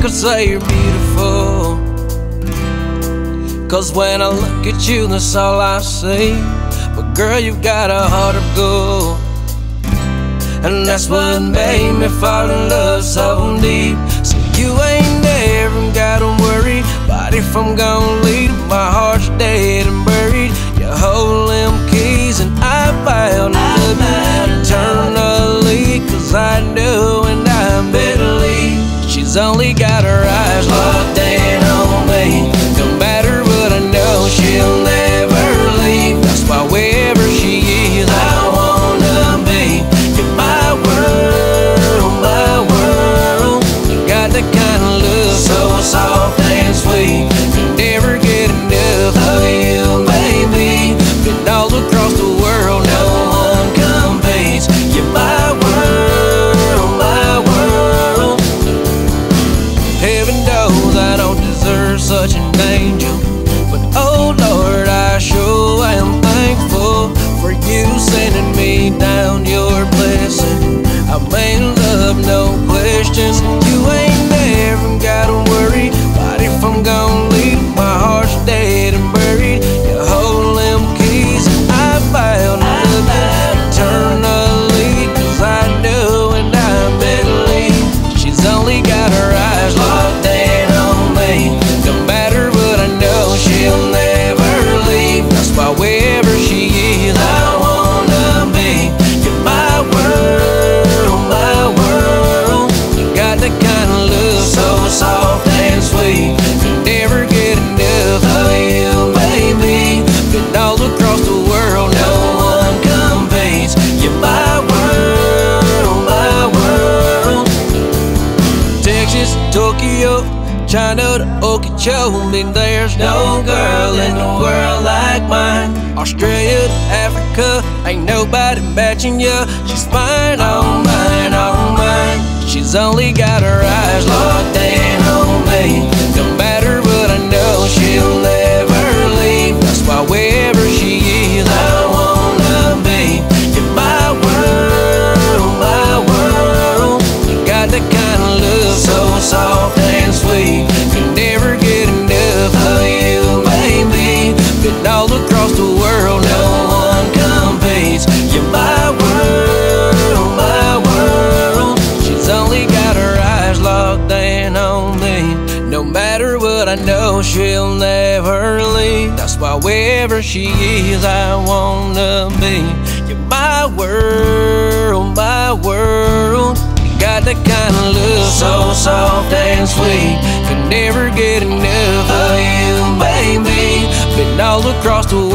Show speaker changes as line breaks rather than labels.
could say you're beautiful, 'cause when I look at you, that's all I see. But girl, you've got a heart of gold, and that's what made me fall in love so deep. So you ain't never gotta worry about if I'm gonna leave. My heart's dead and buried. You hold them keys and I found love eternally, 'cause I know and I believe she's only got her eyes locked in on me. No matter what, I know she'll never leave. That's why wherever she is, I wanna be. You're my world, my world. You got the kind of love so soft and sweet. You never get enough of you, baby. Been all across the world, no one competes. You're my world, my world. Heaven knows I don't deserve such an angel, but oh Lord, I sure am thankful for you sending me down your blessing. I made love, no questions. You ain't never gotta worry about if I'm gonna leave. My heart's dead and buried. You hold them keys and I found love eternally, 'cause I know and I believe she's only got her eyes locked in on me. No matter what, I know she'll never leave. That's why wherever she is, I wanna be. You're my world, my world. You got the kind of love so soft and sweet. You never get enough of you, baby. Been all across the world, no one competes. You're my world, my world. Texas, Tokyo, China to Okeechobee, there's no girl in the world like mine. Australia to Africa, ain't nobody matching you. She's mine, oh mine, oh mine. She's only got her eyes locked in on me. No matter what, I know she'll never leave. That's why wherever she is, I wanna be. You're my world, my world. You got the kind of love so soft and sweet. You never get enough of you, baby. Been all across the world, no one competes. You're my world, my world. She's only got her eyes locked in on me. No matter what, I know she'll never leave. That's why wherever she is, I wanna be. You're my world, my world. You got the kind of love so soft and sweet. Could never get enough of you, baby. Been all across the